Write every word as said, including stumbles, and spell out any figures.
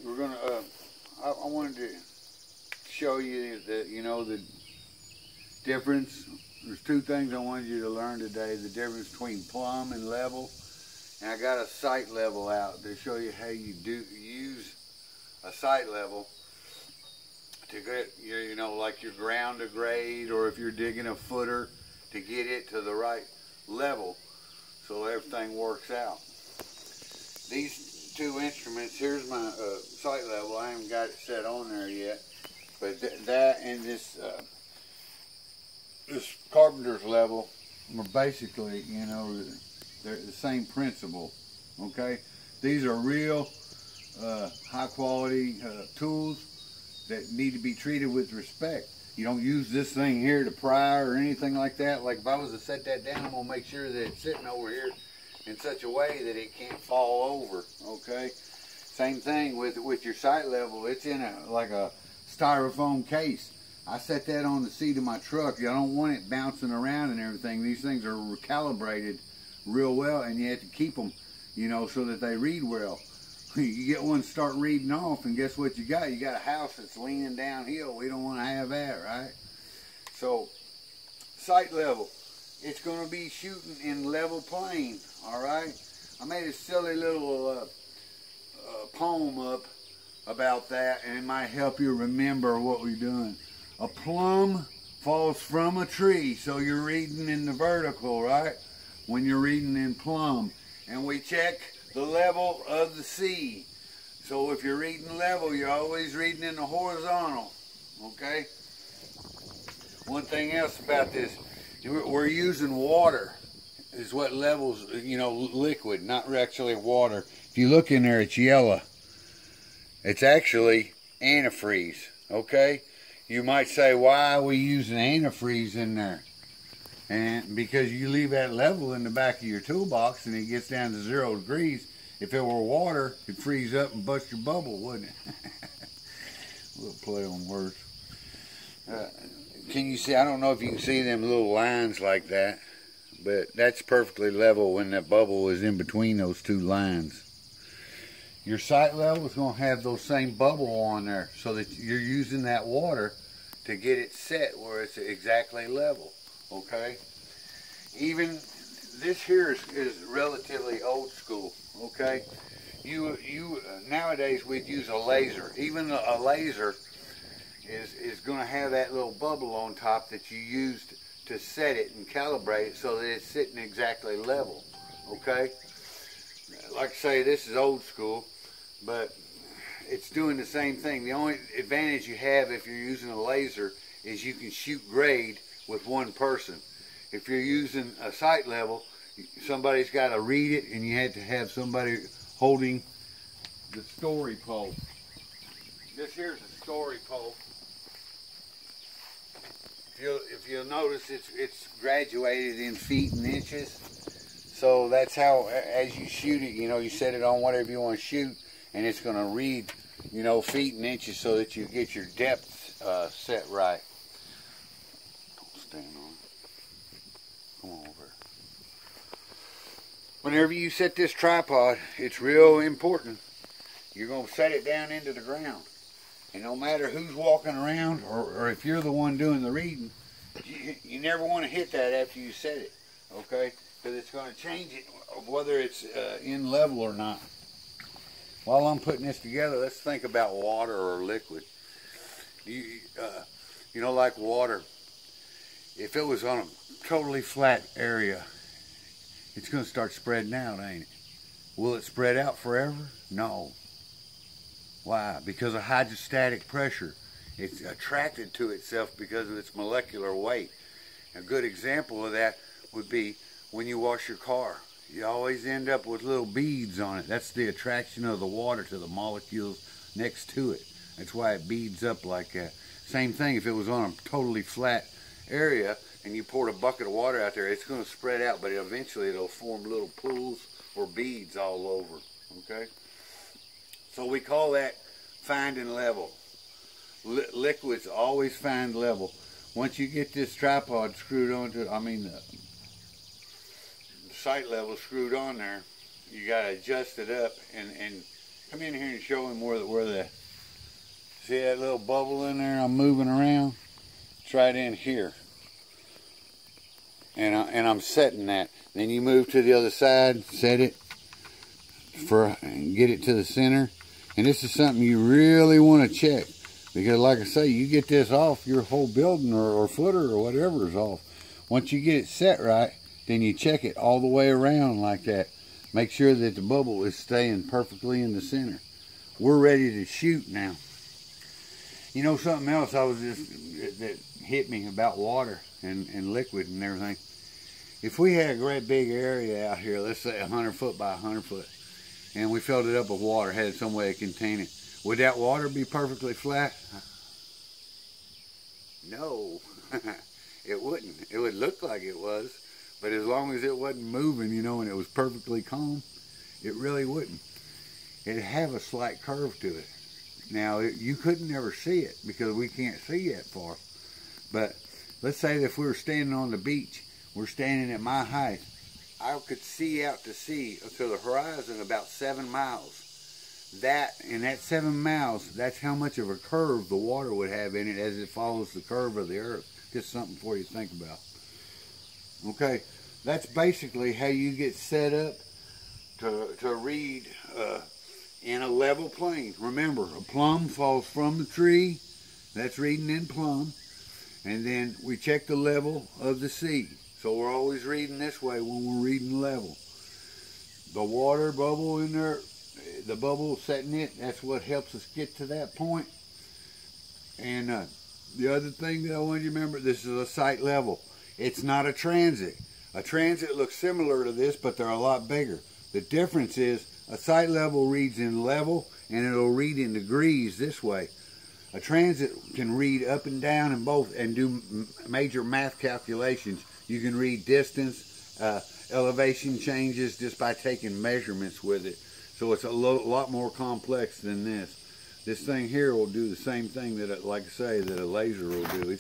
we're gonna. Uh, I, I wanted to show you the, you know, the difference. There's two things I wanted you to learn today: the difference between plumb and level. And I got a sight level out to show you how you do use a sight level to get, you know, like your ground to grade, or if you're digging a footer, to get it to the right level so everything works out. These two instruments, here's my uh, sight level. I haven't got it set on there yet, but th that and this uh, this carpenter's level are basically, you know, they're the same principle. Okay, these are real uh, high quality uh, tools that need to be treated with respect. You don't use this thing here to pry or anything like that. Like if I was to set that down, I'm gonna make sure that it's sitting over here in such a way that it can't fall over. Okay. Same thing with with your sight level. It's in a like a styrofoam case. I set that on the seat of my truck. I don't want it bouncing around and everything. These things are calibrated real well, and you have to keep them, you know, so that they read well. You get one start reading off, and guess what you got? You got a house that's leaning downhill. We don't want to have that, right? So, sight level. It's going to be shooting in level plane, all right? I made a silly little uh, uh, poem up about that, and it might help you remember what we're doing. A plum falls from a tree, so you're reading in the vertical, right? When you're reading in plumb. And we check the level of the sea. So if you're reading level, you're always reading in the horizontal, okay? One thing else about this, we're using water is what levels, you know, liquid, not actually water. If you look in there, it's yellow. It's actually antifreeze, okay? You might say, why are we using antifreeze in there? And because you leave that level in the back of your toolbox and it gets down to zero degrees, if it were water, it'd freeze up and bust your bubble, wouldn't it? We'll play on words. Uh, can you see, I don't know if you can see them little lines like that, but that's perfectly level when that bubble is in between those two lines. Your sight level is going to have those same bubble on there so that you're using that water to get it set where it's exactly level. Okay, even this here is, is relatively old school. Okay, you you uh, nowadays we'd use a laser. Even a, a laser is is going to have that little bubble on top that you used to set it and calibrate it so that it's sitting exactly level. Okay, like I say, this is old school, but it's doing the same thing. The only advantage you have if you're using a laser is you can shoot grade with one person. If you're using a sight level, somebody's got to read it, and you had to have somebody holding the story pole. This here's a story pole. If you'll, if you'll notice, it's it's graduated in feet and inches. So that's how, as you shoot it, you know, you set it on whatever you want to shoot, and it's going to read, you know, feet and inches so that you get your depth uh, set right. Stand on. Come on over. Whenever you set this tripod, it's real important. You're going to set it down into the ground. And no matter who's walking around, or, or if you're the one doing the reading, you, you never want to hit that after you set it. Okay? Because it's going to change it, whether it's uh, in level or not. While I'm putting this together, let's think about water or liquid. You, uh, you know, like water. If it was on a totally flat area, it's going to start spreading out, ain't it? Will it spread out forever? No. Why? Because of hydrostatic pressure. It's attracted to itself because of its molecular weight. A good example of that would be when you wash your car. You always end up with little beads on it. That's the attraction of the water to the molecules next to it. That's why it beads up like that. Same thing if it was on a totally flat area and you poured a bucket of water out there, it's going to spread out, but eventually it'll form little pools or beads all over. Okay? So we call that finding level. Li liquids always find level. Once you get this tripod screwed onto, I mean the sight level screwed on there, you got to adjust it up and, and come in here and show him where the, where the, see that little bubble in there I'm moving around? It's right in here. And, I, and I'm setting that. Then you move to the other side, set it, for and get it to the center. And this is something you really want to check. Because like I say, you get this off, your whole building or, or footer or whatever is off. Once you get it set right, then you check it all the way around like that. Make sure that the bubble is staying perfectly in the center. We're ready to shoot now. You know something else I was just, that hit me about water and, and liquid and everything. If we had a great big area out here, let's say a hundred foot by a hundred foot, and we filled it up with water, had some way to contain it, would that water be perfectly flat? No, it wouldn't. It would look like it was, but as long as it wasn't moving, you know, and it was perfectly calm, it really wouldn't. It'd have a slight curve to it. Now, it, you couldn't never see it because we can't see that far. But let's say that if we were standing on the beach, we're standing at my height, I could see out to sea to the horizon about seven miles. That, in that seven miles, that's how much of a curve the water would have in it as it follows the curve of the earth. Just something for you to think about. Okay, that's basically how you get set up to, to read uh, in a level plane. Remember, a plum falls from the tree. That's reading in plum. And then we check the level of the sea. So we're always reading this way when we're reading level. The water bubble in there, the bubble setting it, that's what helps us get to that point. And uh, the other thing that I want you to remember, this is a sight level. It's not a transit. A transit looks similar to this, but they're a lot bigger. The difference is a sight level reads in level and it'll read in degrees this way. A transit can read up and down and both and do major math calculations. You can read distance, uh, elevation changes just by taking measurements with it. So it's a lo lot more complex than this. This thing here will do the same thing that, like I say, that a laser will do. It's